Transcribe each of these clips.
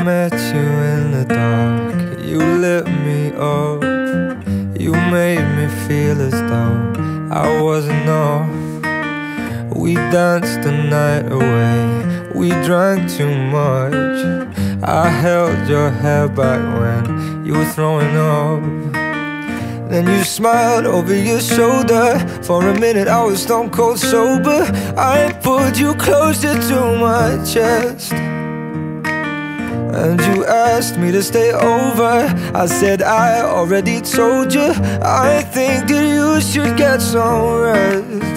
met you in the dark, you lit me up. You made me feel as though I wasn't off. We danced the night away, we drank too much. I held your hair back when you were throwing up. Then you smiled over your shoulder. For a minute I was stone cold sober. I pulled you closer to my chest, and you asked me to stay over. I said I already told you, I think that you should get some rest.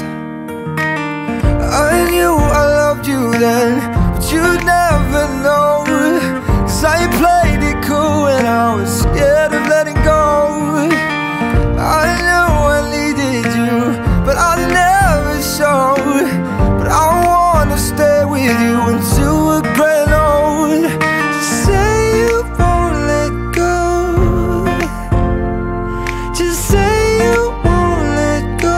I knew I loved you then, but you'd never know. 'Cause I played it cool and I was scared of letting go. I knew I needed you, but I never showed. But I wanna stay with you until we're grown old. Just say you won't let go. Just say you won't let go.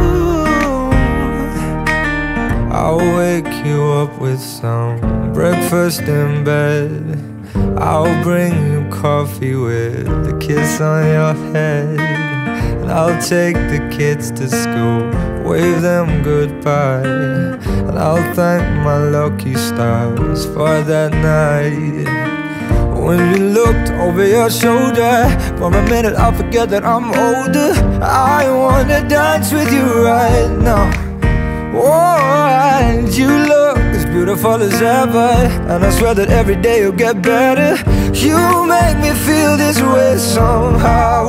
I'll wake you up with some breakfast in bed. I'll bring you coffee with a kiss on your head. I'll take the kids to school, wave them goodbye, and I'll thank my lucky stars for that night. When you looked over your shoulder, for a minute I forget that I'm older. I wanna dance with you right now. Oh, and you look as beautiful as ever, and I swear that every day you'll get better. You make me feel this way somehow.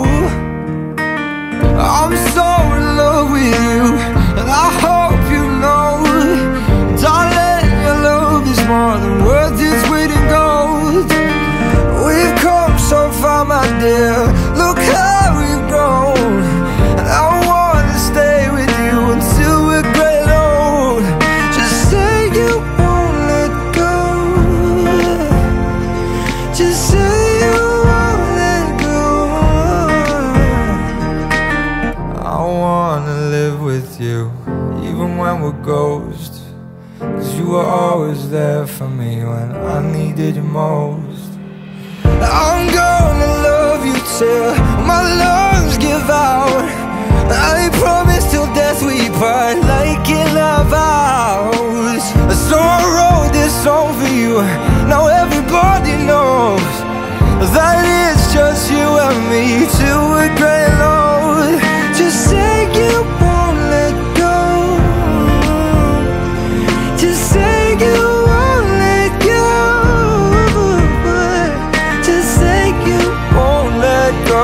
I'm so in love with you, and I hope you know, darling, your love is more than worth its weight in gold. We've come so far, my dear, look how we've grown. And I wanna stay with you until we're great old. Just say you won't let go. Just say you won't let go. I wanna live with you, even when we're ghosts. 'Cause you were always there for me when I needed you most. I'm gonna love you till my lungs give out. I promise till death we part, like in our vows. So I wrote this song for you, now everybody knows that it's just you and me till we're great old. Just say you won't let go. Just say you won't let go. Just say you won't let go.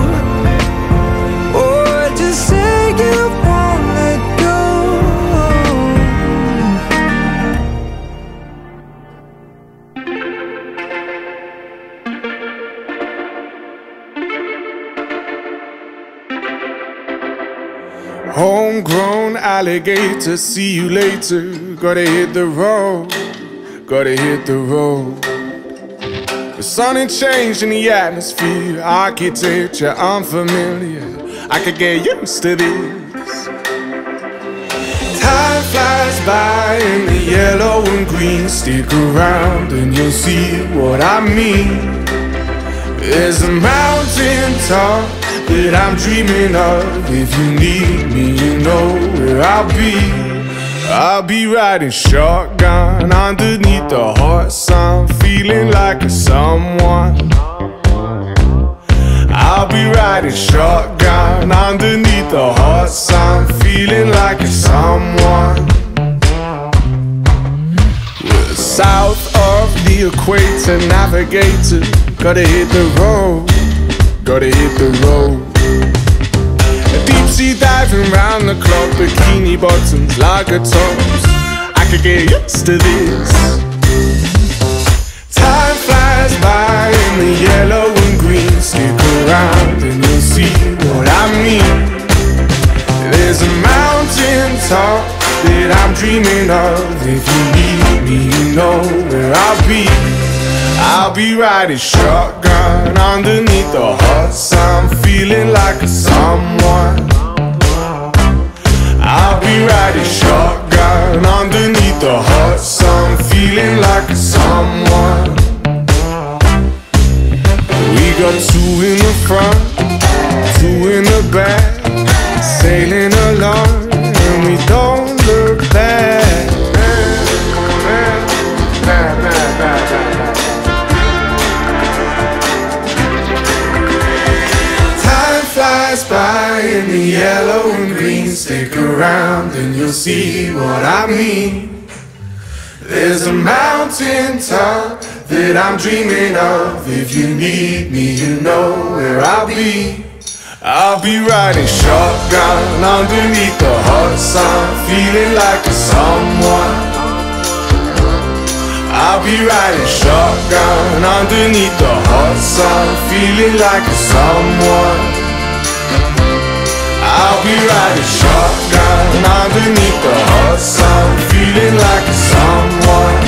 Oh, just say you won't let go. Homegrown alligator, see you later. Gotta hit the road, gotta hit the road. The sun ain't changed in the atmosphere, architecture unfamiliar. I could get used to this. Time flies by in the yellow and green. Stick around and you'll see what I mean. There's a mountain top that I'm dreaming of. If you need me, you know where I'll be. I'll be riding shotgun underneath the hot sun, feeling like a someone. I'll be riding shotgun underneath the hot sun, feeling like a someone. We're south of the equator, navigator. Gotta hit the road, gotta hit the road. Deep sea diving round the clock, bikini bottoms, lager tops. I could get used to this. Time flies by in the yellow and green. Stick around and you'll see what I mean. There's a mountain top that I'm dreaming of. If you need me, you know where I'll be. I'll be riding shotgun underneath the hot sun, feeling like a someone. I'll be riding shotgun underneath the hot sun, feeling like a someone. front, two in the back, sailing along, and we don't look back. Time flies by in the yellow and green. Stick around and you'll see what I mean. There's a mountain top that I'm dreaming of. If you need me, you know where I'll be. I'll be riding shotgun underneath the hot sun, feeling like a someone. I'll be riding shotgun underneath the hot sun, feeling like a someone. I'll be riding shotgun underneath the hot sun, feeling like a someone.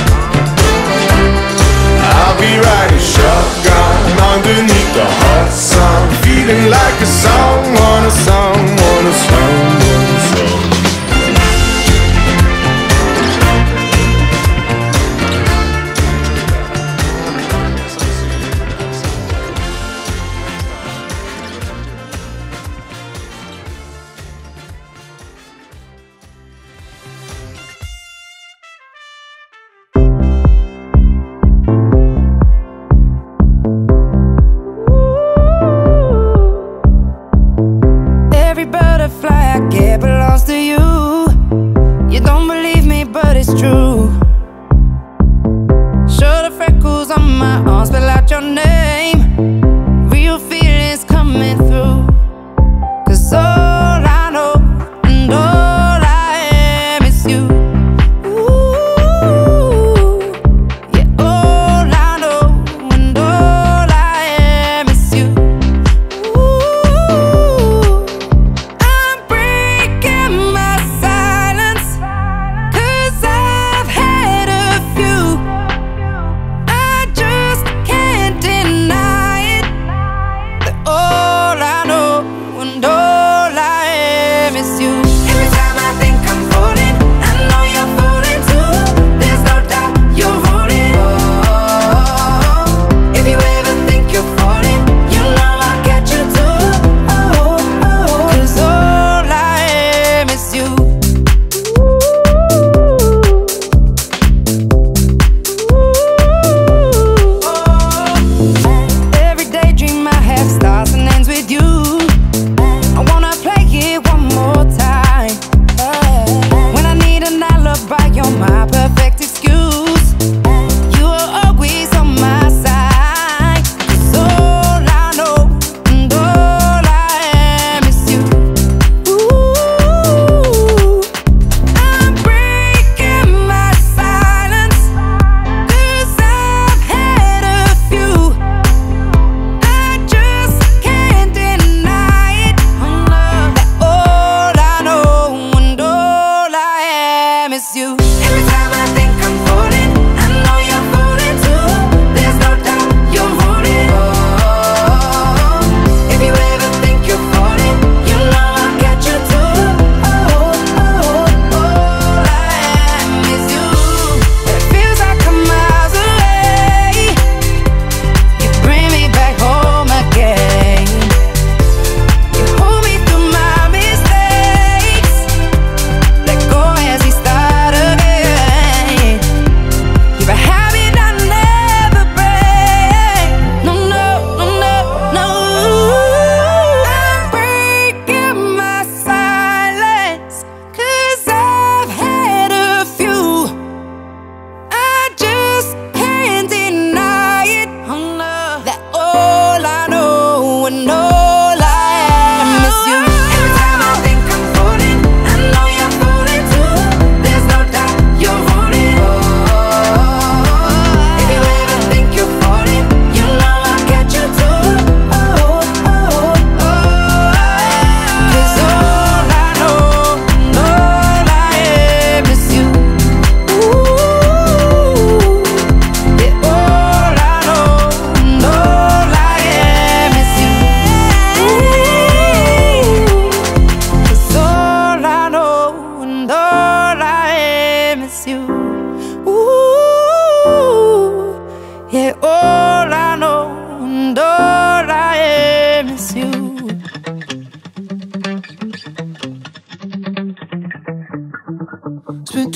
I'll be riding shotgun underneath the hot sun, feeling like a someone, a someone, a someone, a someone.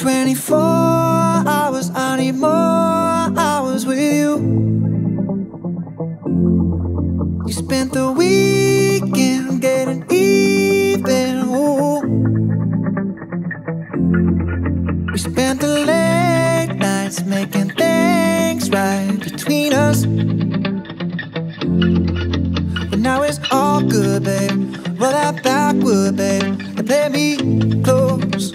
24 hours, I need more hours with you. You spent the weekend getting even, ooh. We spent the late nights making things right between us. But now it's all good, babe. Roll that backward, babe, and play me close.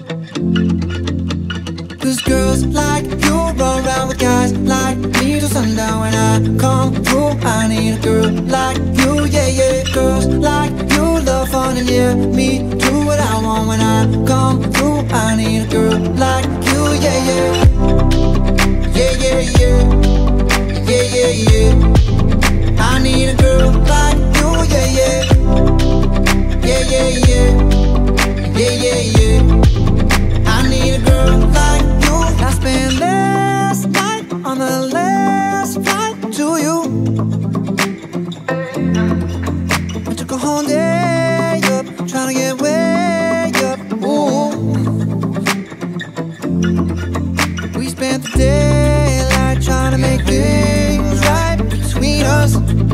Cause girls like you run around with guys like me till sundown. When I come through, I need a girl like you, yeah, yeah. Girls like you love fun and yeah, me do what I want. When I come through, I need a girl like you, yeah, yeah. Yeah, yeah, yeah. Yeah, yeah, yeah. I need a girl like you, yeah, yeah. Yeah, yeah, yeah. Yeah, yeah, yeah. I need a girl like you. I spent last night on the last flight to you. I took a whole day up, trying to get way up, ooh. We spent the daylight trying to make things right between us.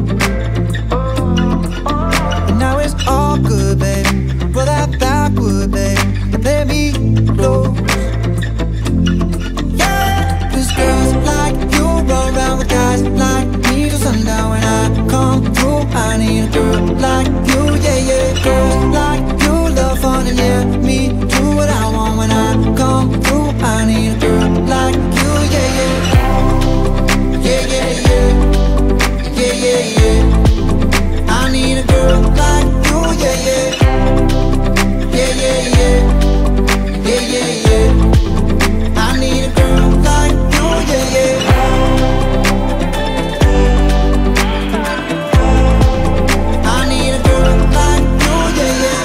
And now it's all good, babe. Roll that backward, babe, and play me close. Yeah, cause girls like you run around with guys like me till sundown. When I come through, I need a girl like you, yeah, yeah. Girls like you love fun and yeah, me do what I want. When I come through, I need a girl like you, yeah, yeah. Yeah, yeah, yeah. Yeah, yeah, yeah. I need a girl like you, yeah, yeah. Yeah, yeah, yeah. Yeah, yeah, yeah. I need a girl like you, yeah, yeah. I need a girl like you, yeah, yeah.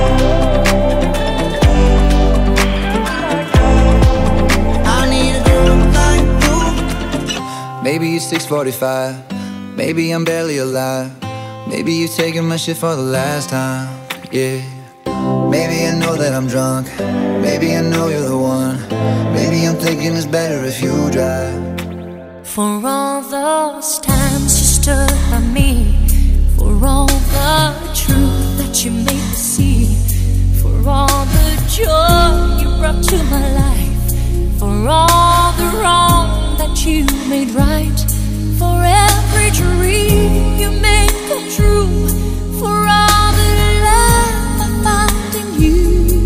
I need a girl like you. Maybe it's 6:45, maybe I'm barely alive. Maybe you're taking my shit for the last time, yeah. Maybe I know that I'm drunk, maybe I know you're the one. Maybe I'm thinking it's better if you drive. For all those times you stood by me, for all the truth that you made me see, for all the joy you brought to my life, for all the wrong that you made right, for every dream you made come true, for all the love I found in you,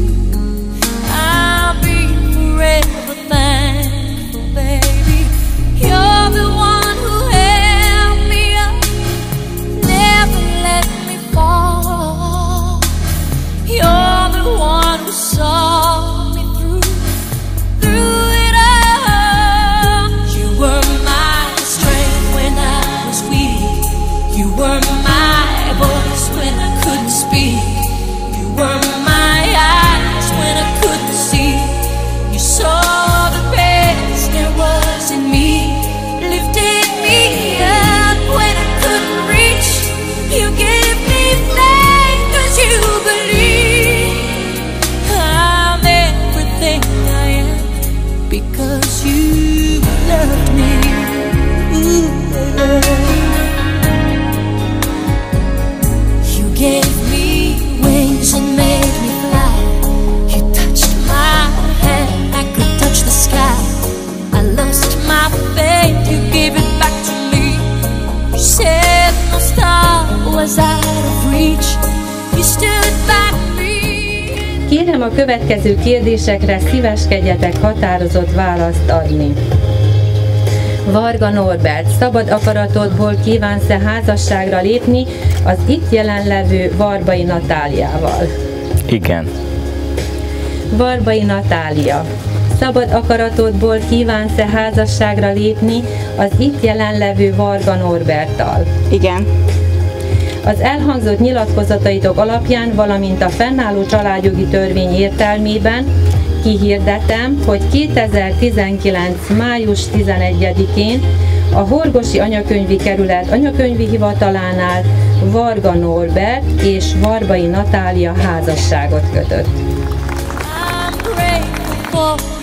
I'll be forever thankful, baby. You're the one who held me up, never let me fall. You're the one who saw me through it all. You were my strength when I was weak. You were my voice when I couldn't speak. You were my eyes when I couldn't see. You saw the best there was in me, lifted me up when I couldn't reach. You gave me faith 'cause you believe I'm everything I am because you loved me. Ooh, you gave me wings and made me fly. You touched my hand, I could touch the sky. I lost my faith, you gave it back to me. You said no star was out of reach. You stood by me. Kérem, a következő kérdésekre szíveskedjetek határozott választ adni. Varga Norbert, szabad akaratodból kívánsz-e házasságra lépni az itt jelenlevő Varbai Natáliával? Igen. Varbai Natália, szabad akaratodból kívánsz-e házasságra lépni az itt jelenlevő Varga Norberttal? Igen. Az elhangzott nyilatkozataitok alapján, valamint a fennálló családjogi törvény értelmében kihirdetem, hogy 2019. május 11-én a Horgosi Anyakönyvi Kerület Anyakönyvi Hivatalánál Varga Norbert és Varbai Natália házasságot kötött. I'm grateful for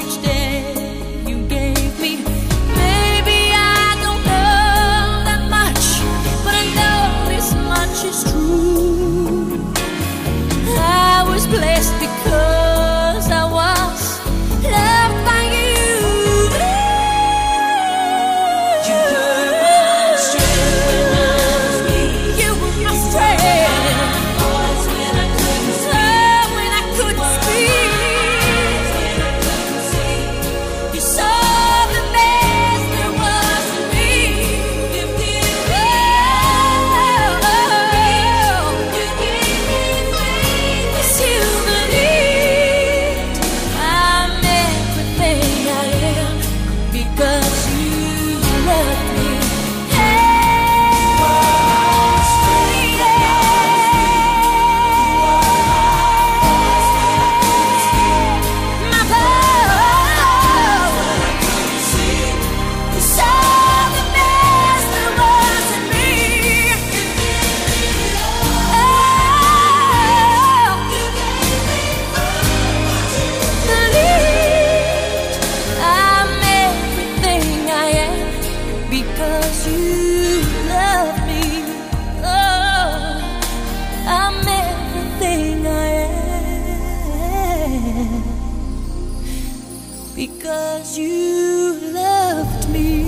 because you loved me.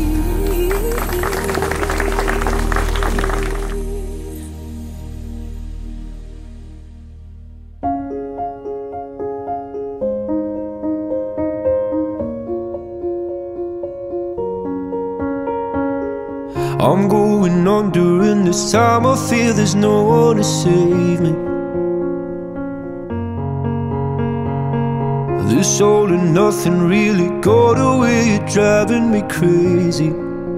I'm going on during this time. I feel there's no one to save me. This all and nothing really got away, you're driving me crazy.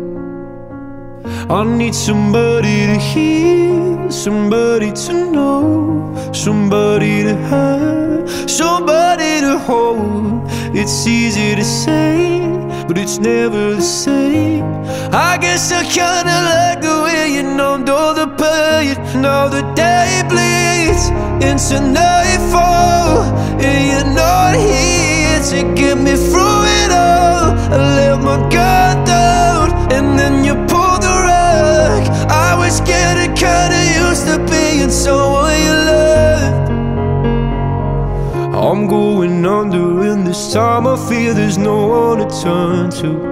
I need somebody to hear, somebody to know, somebody to have, somebody to hold. It's easy to say, but it's never the same. I guess I kinda like the way you numbed all the pain. Now the day bleeds into nightfall, and you're not here to get me through it all. I let my guard down, and then you pulled the rug. I was getting kinda used to being someone you loved. I'm going under, and this time I feel there's no one to turn to.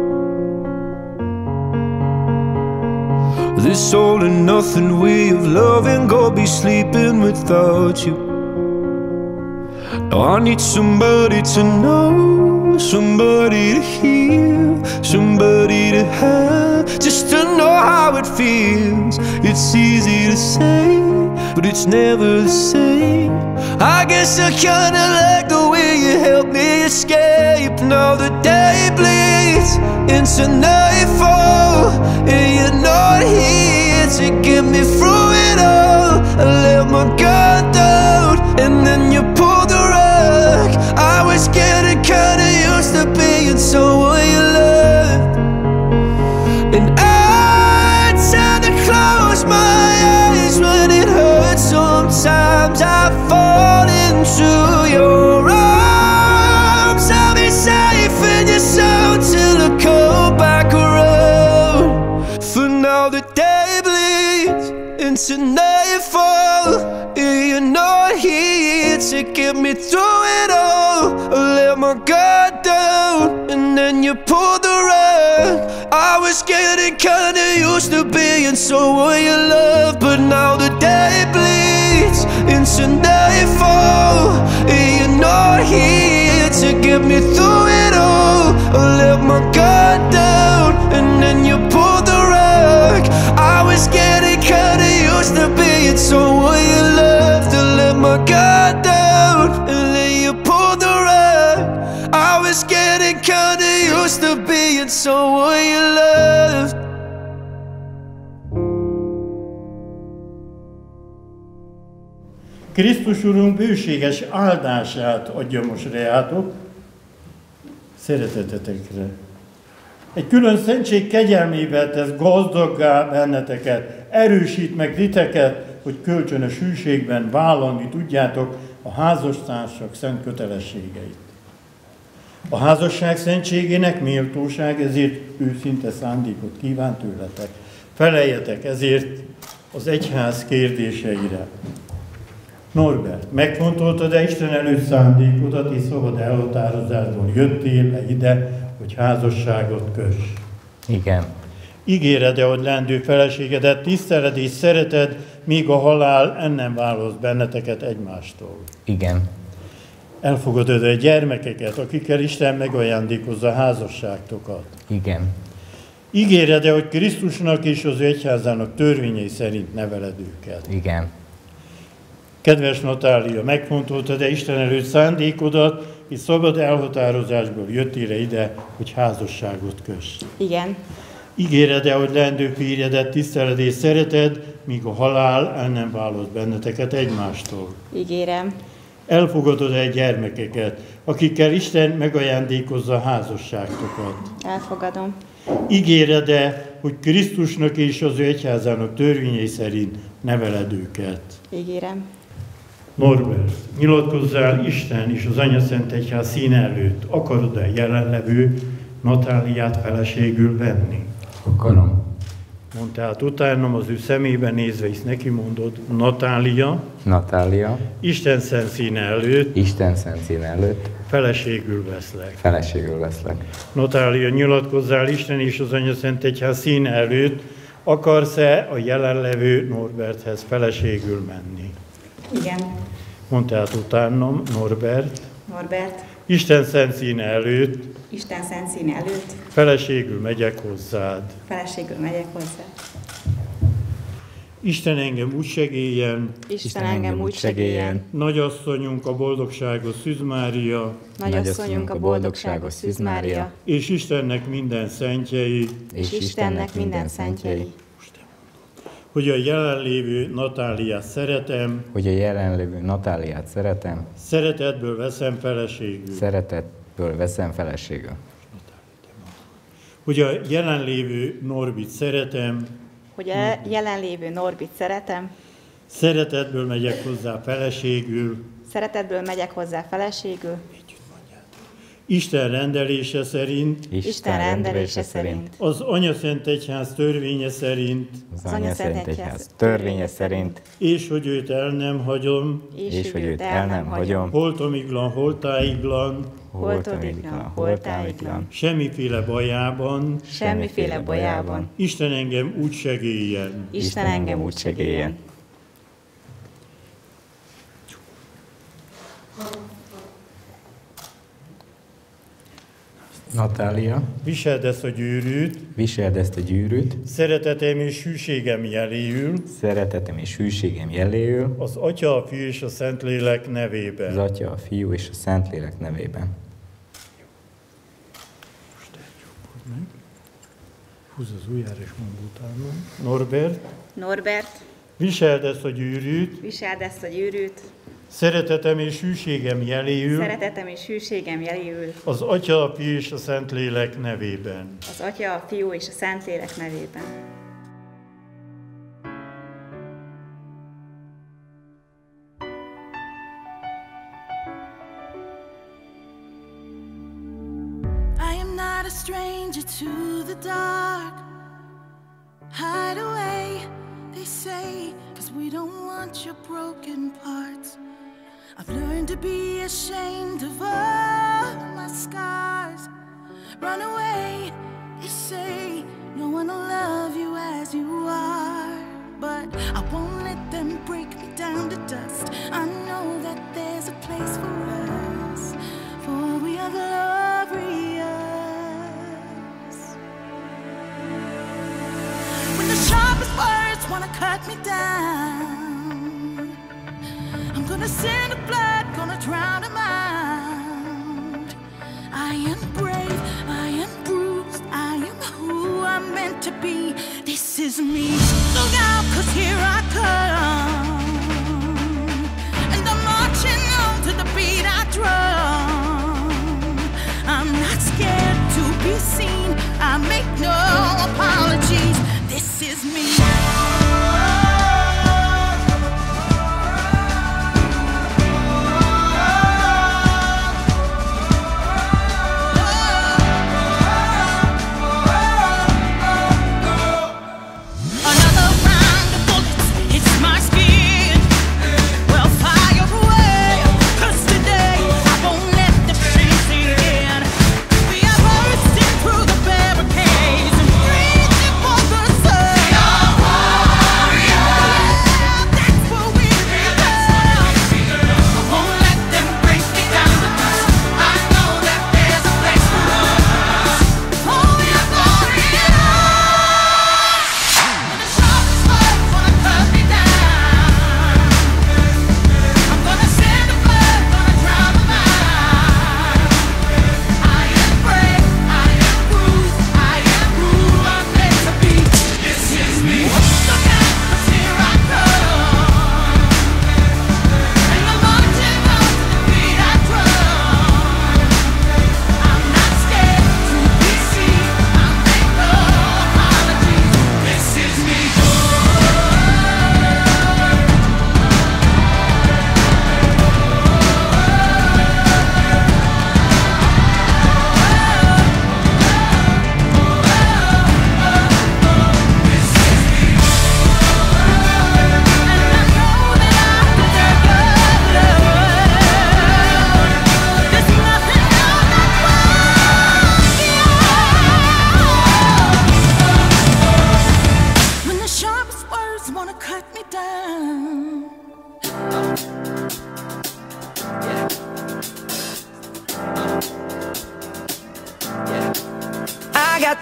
This all and nothing way of loving, gonna be sleeping without you. Now I need somebody to know, somebody to hear, somebody to have, just to know how it feels. It's easy to say, but it's never the same. I guess I kinda like the way you helped me escape. Now the day bleeds into nightfall, and you're not here to get me through it all. I let my guard down, and then you pulled the rug. I was getting kinda used to being someone you loved, and I tend to close my eyes when it hurts. Sometimes I fall into your arms. I'll be safe in your soul till I come back around. For now the day bleeds into nightfall, and you're not here to get me through it all. I let my guard down, and then you pulled the rug. I was getting kinda used to being someone you love, but now the day bleeds into nightfall, and you're not here to get me through it all. I let my guard down, and then you pulled the rug. I was getting kinda used to being someone you loved. To let my guard down, and then you pulled the rug. I was getting kinda used to being someone you loved. Krisztus Urunk bőséges áldását adja most reátok, szeretetetekre. Egy külön szentség kegyelmével tesz gazdaggá benneteket, erősít meg titeket, hogy kölcsönös hűségben vállalni tudjátok a házastársak szent kötelességeit. A házasság szentségének méltóság, ezért őszinte szándékot kíván tőletek. Feleljetek ezért az egyház kérdéseire. Norbert, megfontoltad-e Isten előtt szándékodat, és szabad elhatározásból jöttél-e ide, hogy házasságot köss? Igen. Ígéred-e, hogy lendő feleségedet tiszteled és szereted, míg a halál el nem választ benneteket egymástól? Igen. Elfogadod-e gyermekeket, akikkel Isten megajándékozza házasságtokat? Igen. Ígéred-e, hogy Krisztusnak és az egyházának törvényei szerint neveled őket? Igen. Kedves Natália, megfontoltad-e Isten előtt szándékodat, és szabad elhatározásból jöttél ide, hogy házasságot köss? Igen. Ígéred-e, hogy leendő férjedet tiszteled és szereted, míg a halál el nem választ benneteket egymástól? Ígérem. Elfogadod-e gyermekeket, akikkel Isten megajándékozza házasságtokat? Elfogadom. Ígéred-e, hogy Krisztusnak és az ő egyházának törvényei szerint neveled őket? Ígérem. Norbert, nyilatkozzál Isten és az Anya Szent Egyház színe előtt. Akarod-e jelenlevő Natáliát feleségül venni? Akarom. Mondd tehát utánam, az ő szemébe nézve is neki mondod, Natália, Natália, Isten szent színe előtt, Isten szent színe előtt, Feleségül veszlek. Feleségül veszlek. Natália, nyilatkozzál Isten és az Anyaszentegyház színe előtt, akarsz-e a jelenlevő Norberthez feleségül menni? Igen. Mondd tehát utánam, Norbert. Norbert, Isten szent színe előtt, Isten szent színe előtt feleségül megyek hozzád. feleségül megyek hozzá. Isten engem úgy segéljen, Isten engem úgy segéljen, nagyasszonyunk a boldogságos Szűz Mária, nagyasszonyunk a boldogságos Szűz Mária, és Istennek minden szentjei, és Istennek minden szentjei, hogy a jelenlévő Natáliát szeretem, Hogy a jelenlévő Natáliát szeretem, szeretetből veszem feleségül. szeretetből veszem feleségül. Hogy a jelenlévő Norbit szeretem, hogy a jelenlévő Norbit szeretem, szeretetből megyek hozzá feleségül, szeretetből megyek hozzá feleségül, Isten rendelése szerint, Isten rendelése szerint, az Anyaszentegyház törvénye szerint, az Anyaszentegyház törvénye szerint, és hogy őt el nem hagyom, és hogy őt el nem hagyom, holtomiglan, holtáiglan, holtomiglan, holtáiglan, semmiféle bajában, semmiféle bajában, Isten engem úgy segéljen. Isten engem úgy segéljen. Natália, Viseld ezt a gyűrűt, viseld ezt a gyűrűt, szeretetem és hűségem jeléül, szeretetem és hűségem jeléül, az Atya, a Fiú és a Szentlélek az nevében. Atya, a Fiú és a Szentlélek nevében. Húzz az ujjára és mondd utána. Norbert, Norbert, viseld ezt a gyűrűt, viseld ezt a gyűrűt, szeretetem és hűségem jeléül, szeretetem és hűségem jeléül, az Atya, a Fiú és a Szentlélek nevében. az Atya, a Fiú és a Szentlélek nevében. I am not a stranger to the dark. Hide away, they say, 'cause we don't want your broken parts. I've learned to be ashamed of all my scars. Run away, they say, no one will love you as you are. But I won't let them break me down to dust. I know that there's a place for us, for we are glorious. When the sharpest words wanna cut me down, I'm gonna send a flood, gonna drown them out. I am brave, I am bruised, I am who I'm meant to be. This is me. Look out, 'cause here I come, and I'm marching on to the beat I drum. I'm not scared to be seen, I make no apologies. This is me. Another round of bullets hits my skin. Well, fire away, 'cause today I won't let the shame sink in. We are bursting through the barricades and reaching for the sun.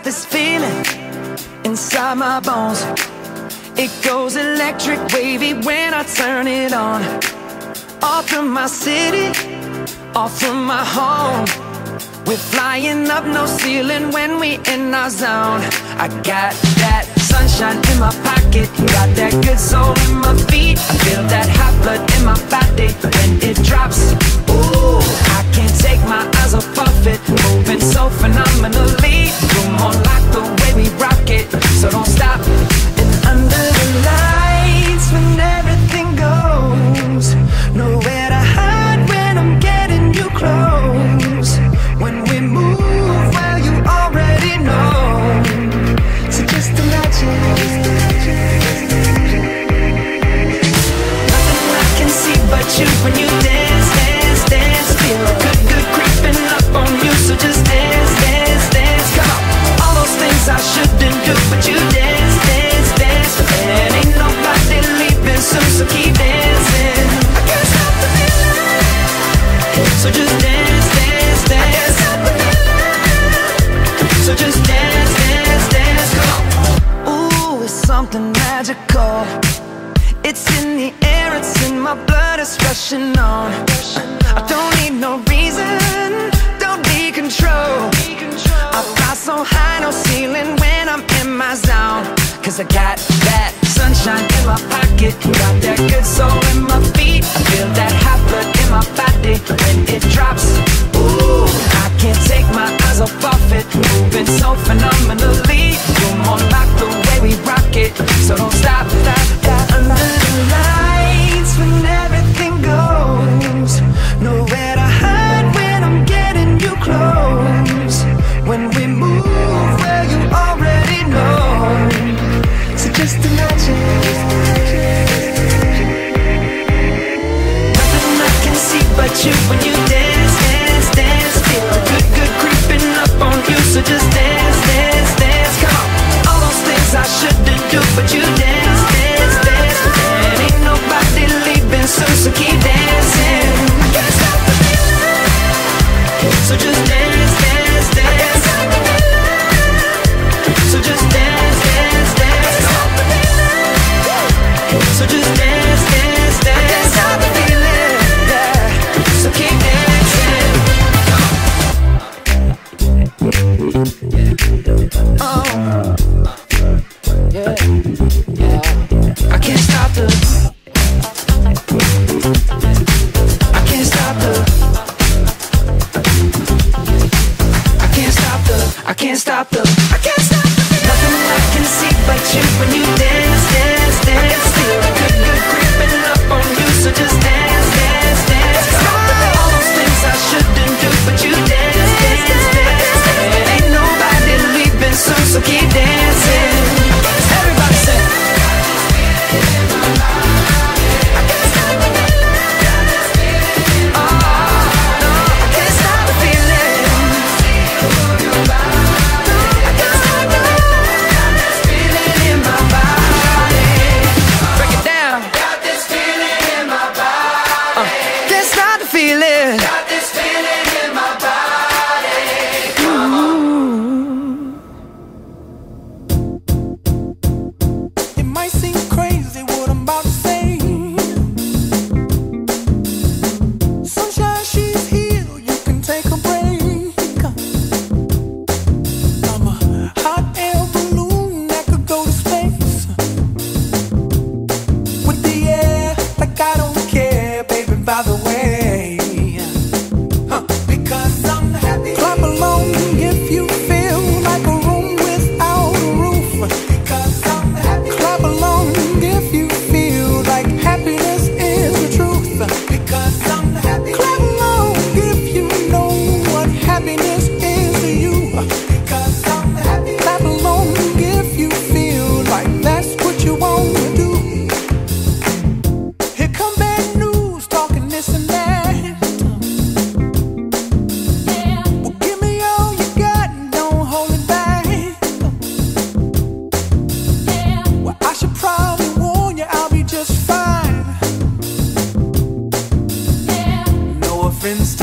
this feeling inside my bones. It goes electric wavy when I turn it on. All through my city, all through my home. We're flying up, no ceiling when we in our zone. I got that sunshine in my pocket, got that good soul in my feet. I feel that hot blood in my body when it drops. Ooh, I can't take my eyes off of it, moving so phenomenally. You're more like the way we rock it, so don't stop. And under the lights when everything goes, nowhere to hide when I'm getting you close. When we move, well, you already know. So just imagine. Nothing I can see but you when you dance, dance, dance. Feel good, good creeping up on you. So just dance, dance, dance. Come on. All those things I shouldn't do, but you dance, dance, dance. And ain't nobody leaving soon, so keep dancing. I can't stop the feeling. So just dance, dance, dance. So just dance, dance, dance, come on. Ooh, it's something magical. It's in the air, it's in my blood, it's rushing on. I don't need no reason, don't need control. I fly so high, no ceiling when I'm in my zone. Cause I got that sunshine in my pocket, got that good soul in my feet. I feel that hot blood in my body when it drops. Ooh, I can't take my eyes off of it, moving so phenomenally. You're more like the way we rock it, so don't stop, stop, stop. Under the lights when everything goes, nowhere to hide when I'm getting you close. When we move, well, you already know. So just imagine. Nothing I can see but you when you dance, dance, dance. Feel good, good creeping up on you. So just dance, dance, dance. Come on. All those things I shouldn't do, but you dance, dance, dance. And ain't nobody leaving soon, so keep dancing. I can't stop the feeling. So just dance, dance, dance. So just dance, dance, dance. So just dance, dance, dance. I can't stop the feeling, yeah. So keep dancing. Oh, yeah, yeah. I can't stop the. I can't stop the. I can't stop the. I can't stop the. I can't stop the. Nothing I can see but you when you dance, dance, dance. Feel good, good creeping up on you. So just dance, dance, dance. All those things I shouldn't do, but you dance, dance, dance. And ain't nobody leaving soon, so keep dancing. Everybody sing. I can't stop the feeling. Oh, no, I can't stop the feeling. I can't stop the feeling in my body. Break it down. Got this feeling in my body. Can't stop the feeling. Got this feeling in my body. Come on. It might seem crazy what I'm about to say. Sunshine, she's here, you can take a break. I'm a hot air balloon that could go to space. With the air, like I don't care, baby, by the way. Because I'm happy. Clap along if you feel like a room without a roof. Because I'm happy. Clap along if you feel like happiness is the truth. Because I'm happy. Clap along if you know what happiness is to you. Because I'm happy. Clap along if you feel like that's what you want to do. Here come bad news, talking this and that. Well, give me all you got and don't hold it back. Well, I should probably warn you, I'll be just fine. No offense to